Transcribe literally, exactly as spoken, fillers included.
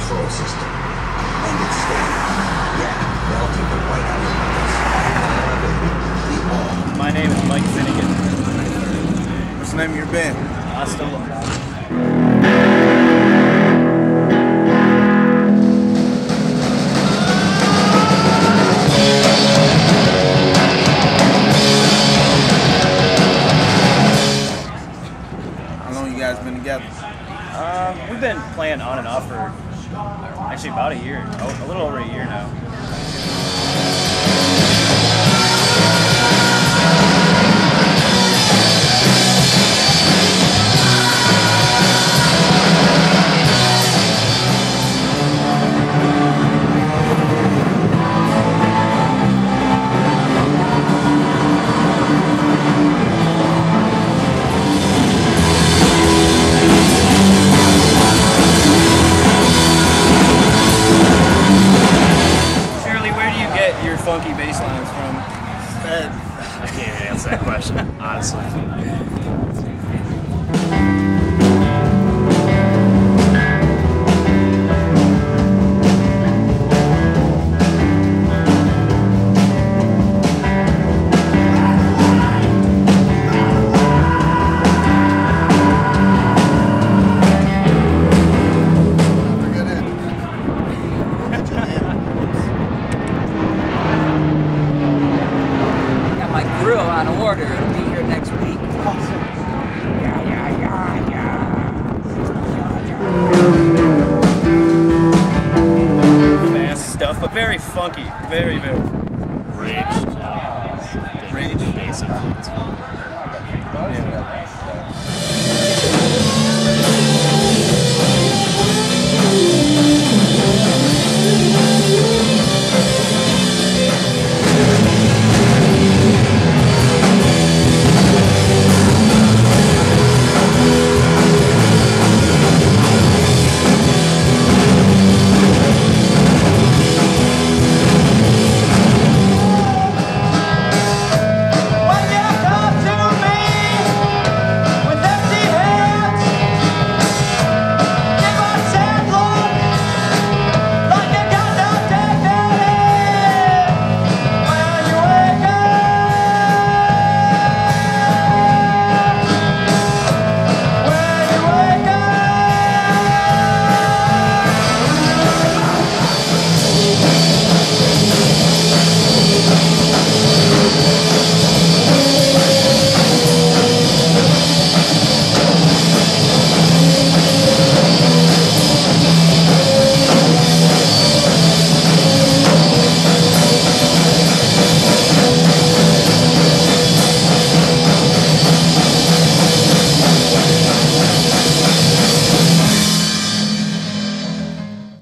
control system. And it's stable. Yeah, they'll take it right out of the My name is Mike Finnegan. What's the name of your band? Hasta Luego. How long you guys been together? Um, we've been playing on and off for actually about a year, a little over a year now. Your funky bass lines from? Uh, I can't even answer that question, honestly. Grill on order. It'll be here next week. Awesome. Yeah, yeah, yeah, yeah. Fast stuff, but very funky. Very, very. Rage. Rage. Basic.